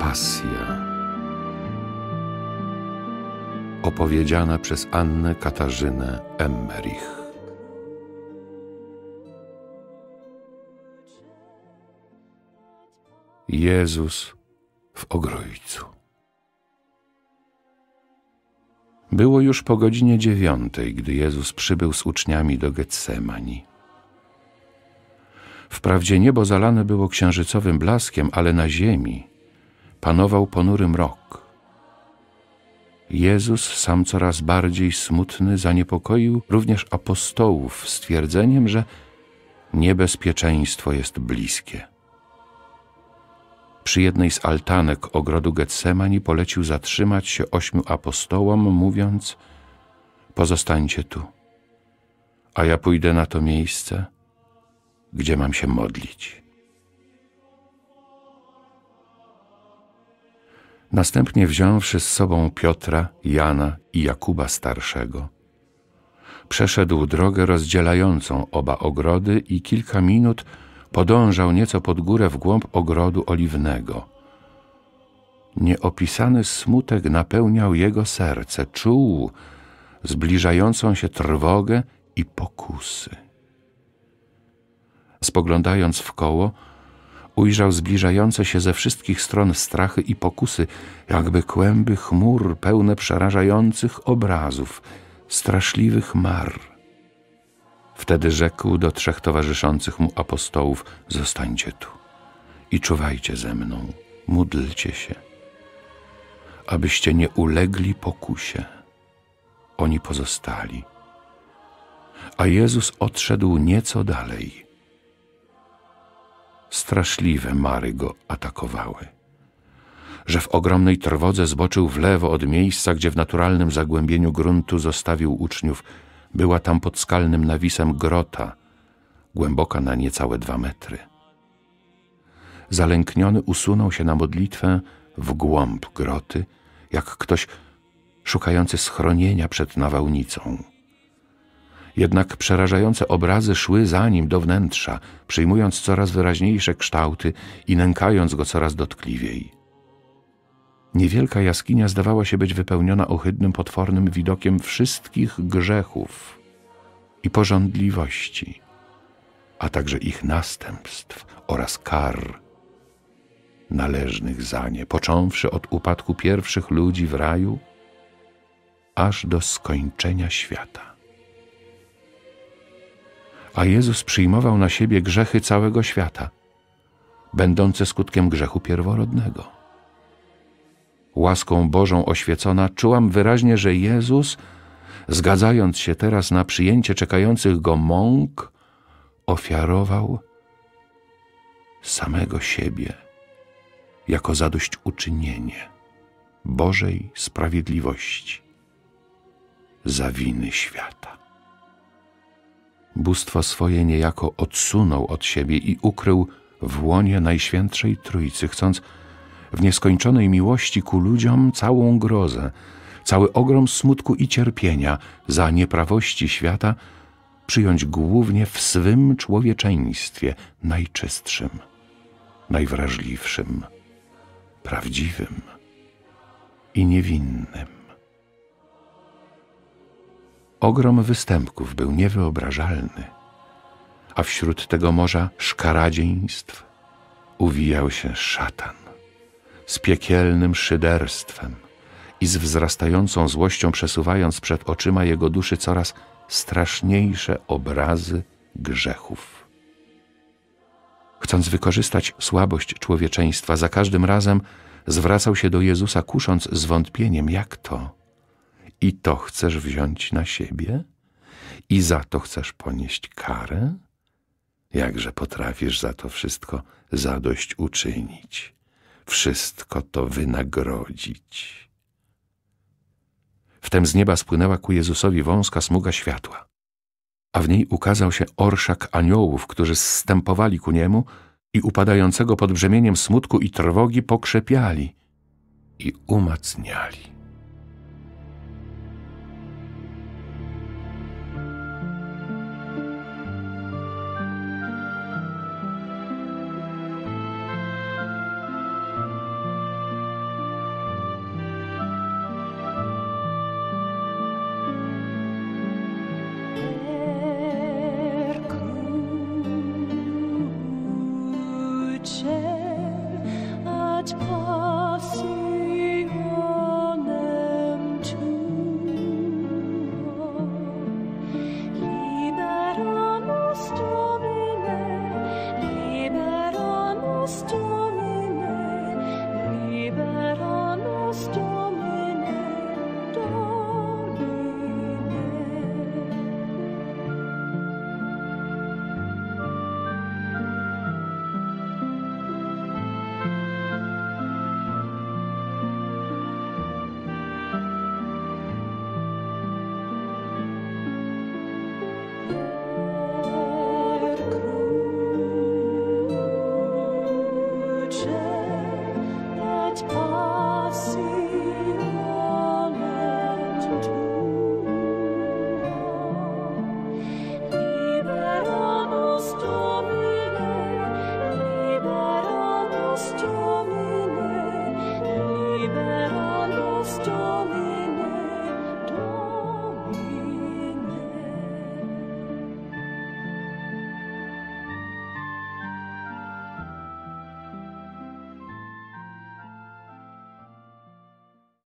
Pasja. Opowiedziana przez Annę Katarzynę Emmerich. Jezus w Ogrójcu. Było już po godzinie 9, gdy Jezus przybył z uczniami do Getsemani. Wprawdzie niebo zalane było księżycowym blaskiem, ale na ziemi panował ponury mrok. Jezus, sam coraz bardziej smutny, zaniepokoił również apostołów stwierdzeniem, że niebezpieczeństwo jest bliskie. Przy jednej z altanek ogrodu Getsemani polecił zatrzymać się 8 apostołom, mówiąc: pozostańcie tu, a ja pójdę na to miejsce, gdzie mam się modlić. Następnie wziąwszy z sobą Piotra, Jana i Jakuba starszego, przeszedł drogę rozdzielającą oba ogrody i kilka minut podążał nieco pod górę w głąb ogrodu oliwnego. Nieopisany smutek napełniał jego serce, czuł zbliżającą się trwogę i pokusy. Spoglądając wkoło, ujrzał zbliżające się ze wszystkich stron strachy i pokusy, jakby kłęby chmur pełne przerażających obrazów, straszliwych mar. Wtedy rzekł do 3 towarzyszących mu apostołów: zostańcie tu i czuwajcie ze mną, módlcie się, abyście nie ulegli pokusie. Oni pozostali, a Jezus odszedł nieco dalej. Straszliwe mary go atakowały, że w ogromnej trwodze zboczył w lewo od miejsca, gdzie w naturalnym zagłębieniu gruntu zostawił uczniów. Była tam pod skalnym nawisem grota, głęboka na niecałe 2 metry. Zalękniony usunął się na modlitwę w głąb groty, jak ktoś szukający schronienia przed nawałnicą. Jednak przerażające obrazy szły za nim do wnętrza, przyjmując coraz wyraźniejsze kształty i nękając go coraz dotkliwiej. Niewielka jaskinia zdawała się być wypełniona ohydnym, potwornym widokiem wszystkich grzechów i pożądliwości, a także ich następstw oraz kar należnych za nie, począwszy od upadku pierwszych ludzi w raju, aż do skończenia świata. A Jezus przyjmował na siebie grzechy całego świata, będące skutkiem grzechu pierworodnego. Łaską Bożą oświecona, czułam wyraźnie, że Jezus, zgadzając się teraz na przyjęcie czekających go mąk, ofiarował samego siebie jako zadośćuczynienie Bożej sprawiedliwości za winy świata. Bóstwo swoje niejako odsunął od siebie i ukrył w łonie Najświętszej Trójcy, chcąc w nieskończonej miłości ku ludziom całą grozę, cały ogrom smutku i cierpienia za nieprawości świata przyjąć głównie w swym człowieczeństwie najczystszym, najwrażliwszym, prawdziwym i niewinnym. Ogrom występków był niewyobrażalny, a wśród tego morza szkaradzieństw uwijał się szatan z piekielnym szyderstwem i z wzrastającą złością przesuwając przed oczyma jego duszy coraz straszniejsze obrazy grzechów. Chcąc wykorzystać słabość człowieczeństwa, za każdym razem zwracał się do Jezusa, kusząc zwątpieniem: jak to? I to chcesz wziąć na siebie? I za to chcesz ponieść karę? Jakże potrafisz za to wszystko zadośćuczynić, wszystko to wynagrodzić? Wtem z nieba spłynęła ku Jezusowi wąska smuga światła, a w niej ukazał się orszak aniołów, którzy zstępowali ku niemu i upadającego pod brzemieniem smutku i trwogi pokrzepiali i umacniali.